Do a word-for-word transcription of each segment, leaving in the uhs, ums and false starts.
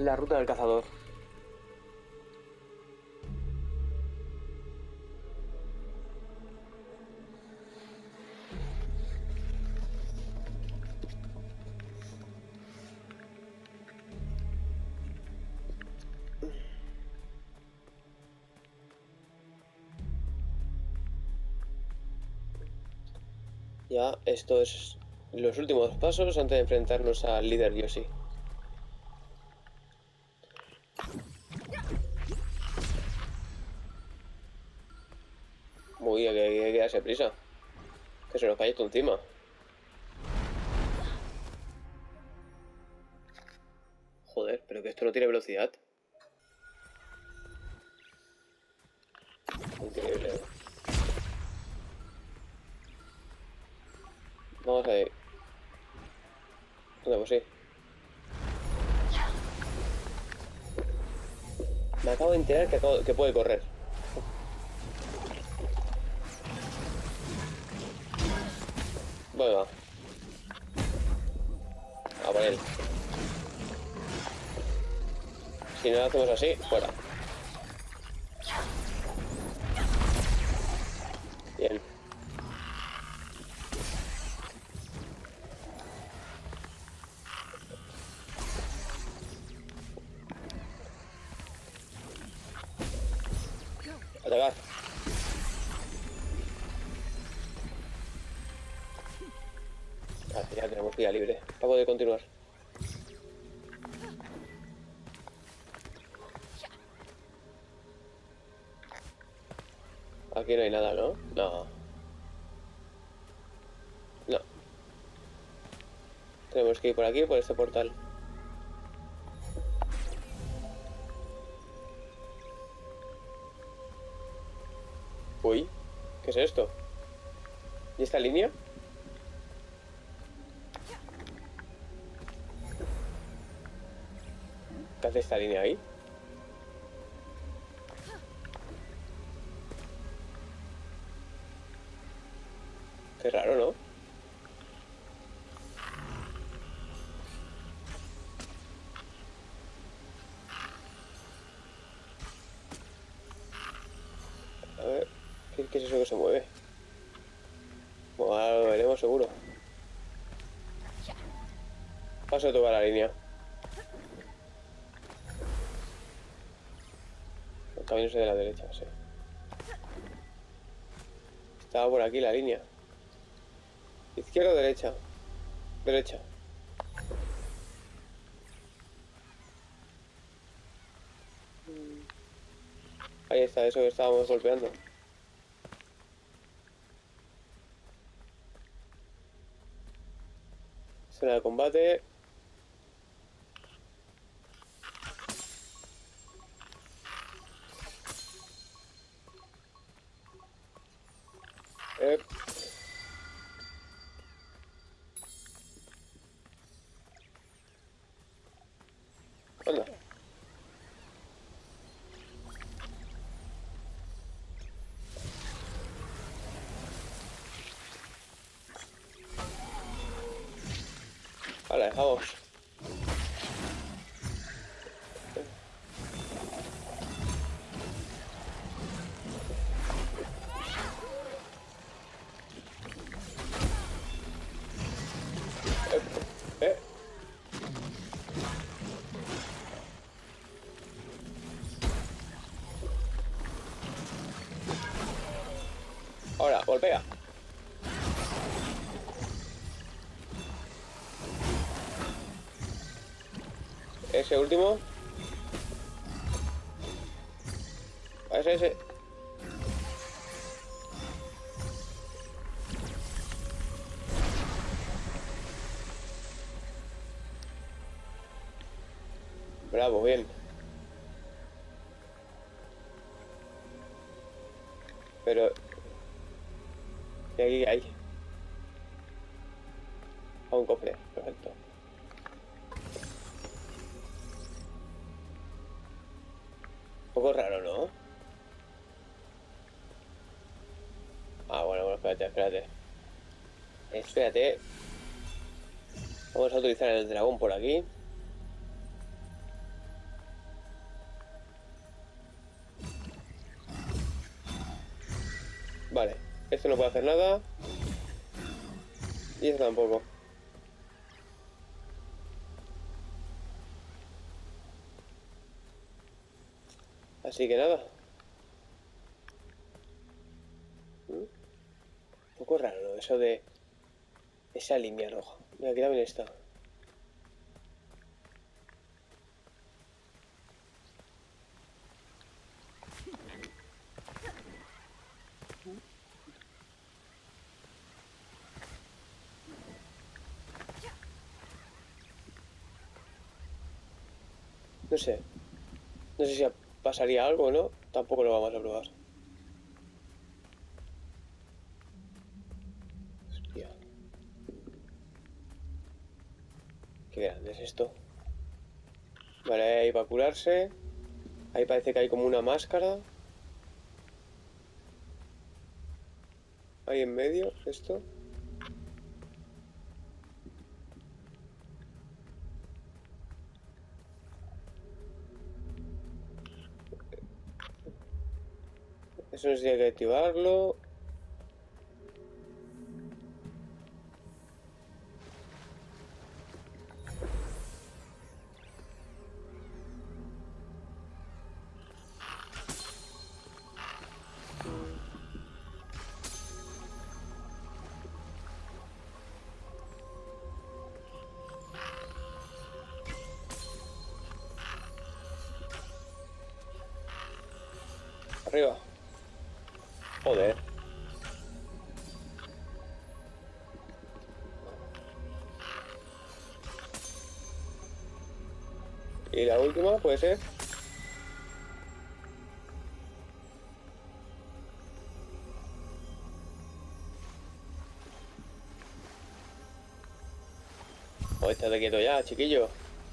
La ruta del cazador. Ya, esto es los últimos pasos antes de enfrentarnos al líder Yoshi. Muy bien, que hay que darse prisa. Que se nos cae esto encima. Joder, pero que esto no tiene velocidad. Increíble. Vamos a ver. No, pues sí. Me acabo de enterar que, acabo, que puede correr. Bueno, va. A por él. Si no lo hacemos así, fuera. Bien. Atacar. Vale, ya tenemos vía libre para poder continuar. Aquí no hay nada, ¿no? No. No. Tenemos que ir por aquí, por este portal. Uy, ¿qué es esto? ¿Y esta línea? ¿Qué hace esta línea ahí? Qué raro, ¿no? A ver, ¿qué, qué es eso que se mueve? Bueno, ahora lo veremos seguro. Paso de tocar la línea. El camino es de la derecha, sí. Estaba por aquí la línea. ¿Izquierda o derecha? Derecha. Ahí está, eso que estábamos golpeando. Zona de combate. Eh. Anda. Vale, dejamos. Eh. Eh. Ahora, golpea. Ese último. Ese, ese. Bravo, bien. Pero... ¿y aquí qué hay? A un cofre, perfecto. Un poco raro, ¿no? Ah, bueno, bueno, espérate, espérate. Espérate. Vamos a utilizar el dragón por aquí. Vale, este no puede hacer nada. Y este tampoco. Así que nada. ¿Mm? Un poco raro, ¿no? Eso de... esa línea roja. Mira, aquí también está. No sé. No sé si pasaría algo o no. Tampoco lo vamos a probar. Hostia. Qué grande es esto. Vale, ahí va a curarse. Ahí parece que hay como una máscara. Ahí en medio, esto. Eso nos tiene que activarlo. Arriba. Joder. Y la última puede ser. Oh, estate quieto ya, chiquillo.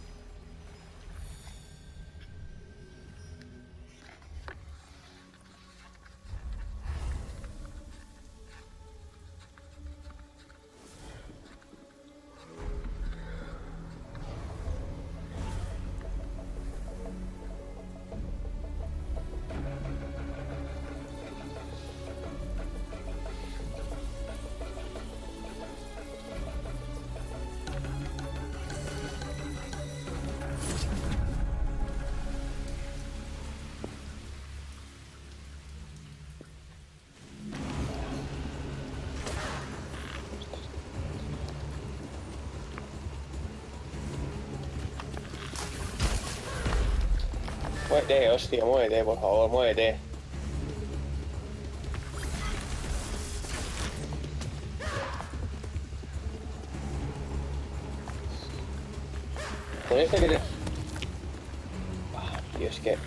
Muévete, hostia, muévete, por favor, muévete. Con este que... Ah, tío, es que...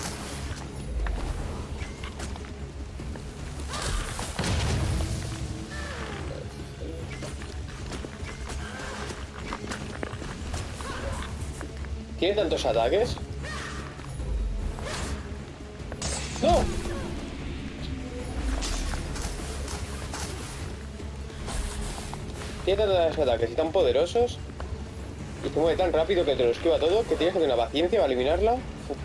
¿Tiene tantos ataques? ¡No! Tiene tantos ataques y tan poderosos. Y se mueve tan rápido que te lo esquiva todo que tienes que tener la paciencia para eliminarla. Uf.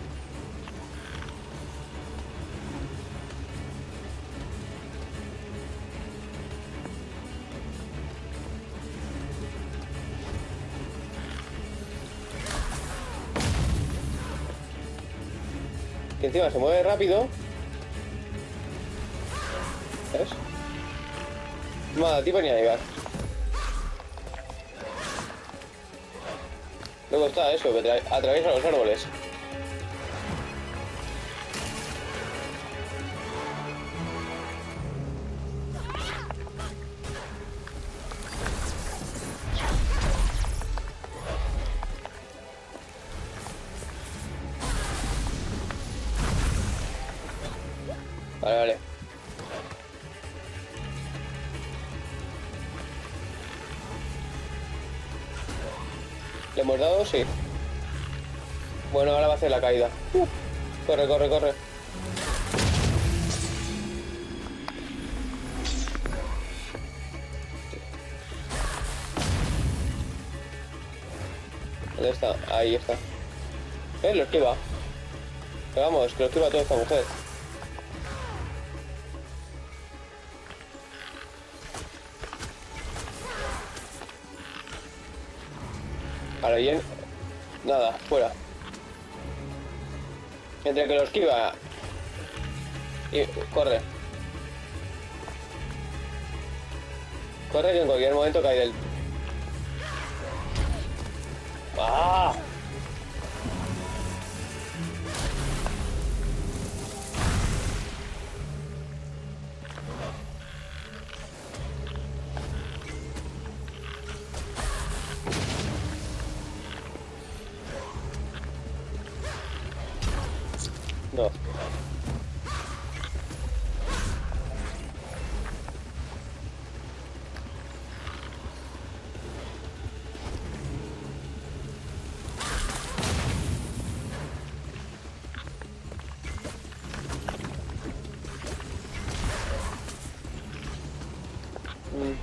Que encima se mueve rápido. ¿Ves? No me da tiempo ni a llegar. Luego está eso, que atraviesa los árboles. Vale, vale. ¿Le hemos dado? Sí. Bueno, ahora va a hacer la caída. Uh, corre, corre, corre. ¿Dónde está? Ahí está. ¿Eh? Lo esquiva. Pero vamos, que lo esquiva toda esta mujer. Vale, y en... Nada, fuera. Entre que lo esquiva... Y corre. Corre que en cualquier momento cae del... ¡Ah! No. Mm.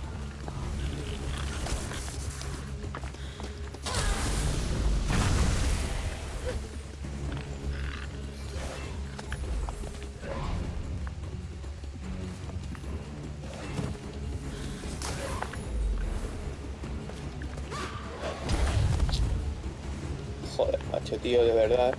Joder, macho, tío, de verdad.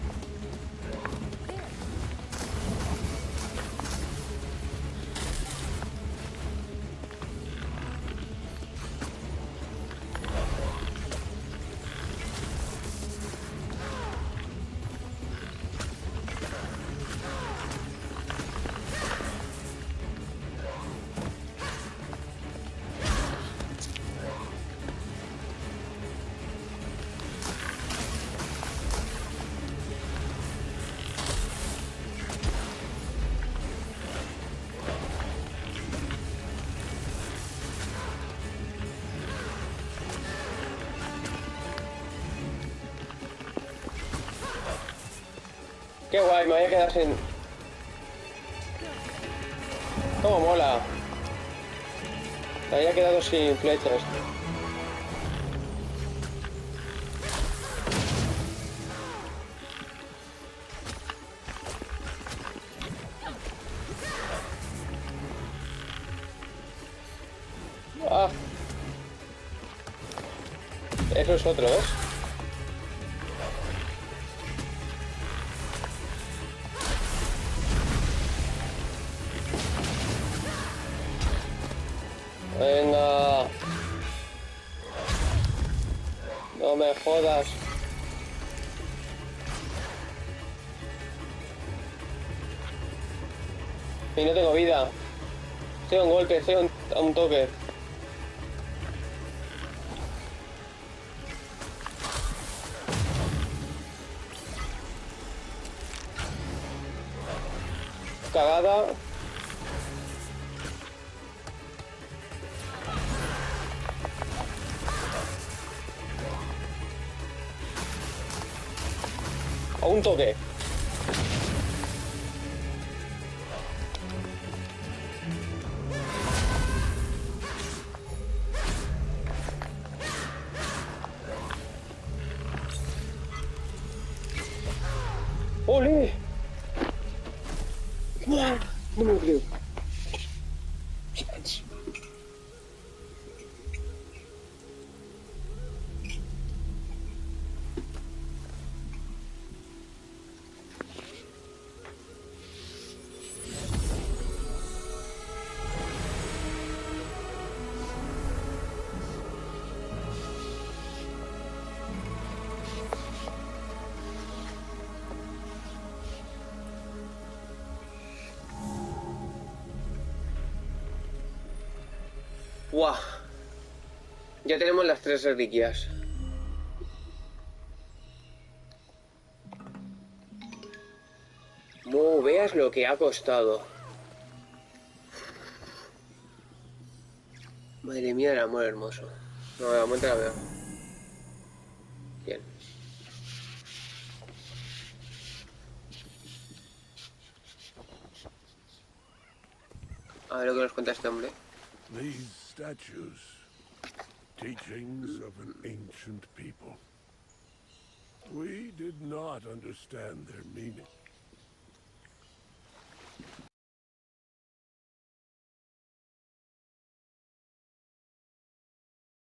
Qué guay, me voy a quedar sin... ¡Cómo mola! Me había quedado sin flechas. ¡Ah! Eso es otro, ¿ves? Venga. No me jodas. Y no tengo vida. Estoy a un golpe, estoy a un, a un toque. Cagada. A un toque. ¡Ole! ¡Buah! No me lo creo. ¡Guau! Ya tenemos las tres reliquias. No veas lo que ha costado. Madre mía del amor hermoso. No, de momento la veo. Bien. A ver lo que nos cuenta este hombre. These statues, teachings of an ancient people. We did not understand their meaning.